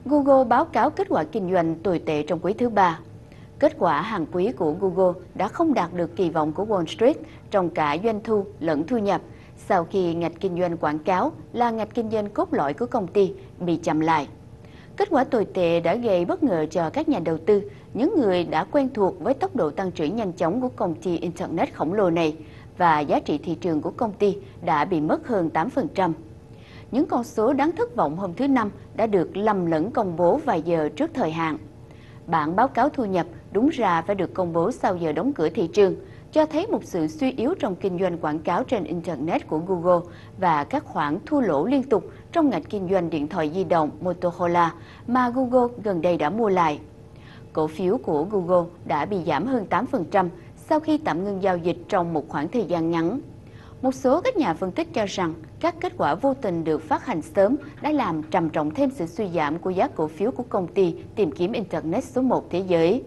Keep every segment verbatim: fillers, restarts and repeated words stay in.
Google báo cáo kết quả kinh doanh tồi tệ trong quý thứ ba. Kết quả hàng quý của Google đã không đạt được kỳ vọng của Wall Street trong cả doanh thu lẫn thu nhập sau khi ngạch kinh doanh quảng cáo là ngạch kinh doanh cốt lõi của công ty bị chậm lại. Kết quả tồi tệ đã gây bất ngờ cho các nhà đầu tư, những người đã quen thuộc với tốc độ tăng trưởng nhanh chóng của công ty Internet khổng lồ này, và giá trị thị trường của công ty đã bị mất hơn tám phần trăm. Những con số đáng thất vọng hôm thứ Năm đã được lầm lẫn công bố vài giờ trước thời hạn. Bản báo cáo thu nhập đúng ra phải được công bố sau giờ đóng cửa thị trường, cho thấy một sự suy yếu trong kinh doanh quảng cáo trên Internet của Google và các khoản thua lỗ liên tục trong ngạch kinh doanh điện thoại di động Motorola mà Google gần đây đã mua lại. Cổ phiếu của Google đã bị giảm hơn tám phần trăm sau khi tạm ngưng giao dịch trong một khoảng thời gian ngắn. Một số các nhà phân tích cho rằng các kết quả vô tình được phát hành sớm đã làm trầm trọng thêm sự suy giảm của giá cổ phiếu của công ty tìm kiếm Internet số một thế giới.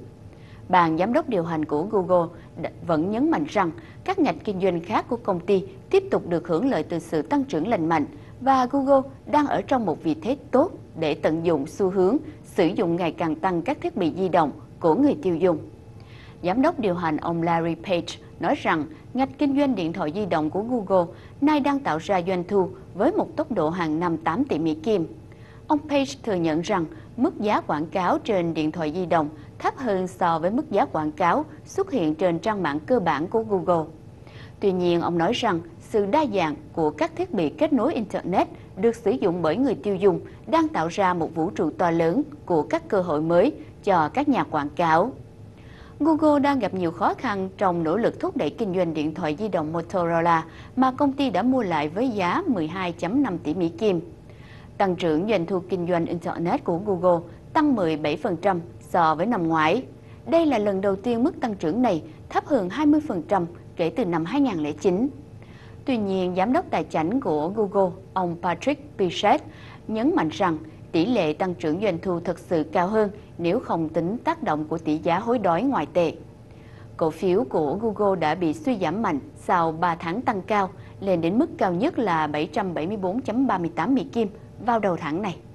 Ban giám đốc điều hành của Google vẫn nhấn mạnh rằng các ngạch kinh doanh khác của công ty tiếp tục được hưởng lợi từ sự tăng trưởng lành mạnh, và Google đang ở trong một vị thế tốt để tận dụng xu hướng sử dụng ngày càng tăng các thiết bị di động của người tiêu dùng. Giám đốc điều hành ông Larry Page nói rằng ngạch kinh doanh điện thoại di động của Google nay đang tạo ra doanh thu với một tốc độ hàng năm tám tỷ Mỹ Kim. Ông Page thừa nhận rằng mức giá quảng cáo trên điện thoại di động thấp hơn so với mức giá quảng cáo xuất hiện trên trang mạng cơ bản của Google. Tuy nhiên, ông nói rằng sự đa dạng của các thiết bị kết nối Internet được sử dụng bởi người tiêu dùng đang tạo ra một vũ trụ to lớn của các cơ hội mới cho các nhà quảng cáo. Google đang gặp nhiều khó khăn trong nỗ lực thúc đẩy kinh doanh điện thoại di động Motorola mà công ty đã mua lại với giá mười hai phẩy năm tỷ Mỹ Kim. Tăng trưởng doanh thu kinh doanh Internet của Google tăng mười bảy phần trăm so với năm ngoái. Đây là lần đầu tiên mức tăng trưởng này thấp hơn hai mươi phần trăm kể từ năm hai nghìn không trăm lẻ chín. Tuy nhiên, giám đốc tài chính của Google, ông Patrick Pichette, nhấn mạnh rằng tỷ lệ tăng trưởng doanh thu thực sự cao hơn nếu không tính tác động của tỷ giá hối đoái ngoại tệ. Cổ phiếu của Google đã bị suy giảm mạnh sau ba tháng tăng cao, lên đến mức cao nhất là bảy trăm bảy mươi bốn phẩy ba mươi tám Mỹ Kim vào đầu tháng này.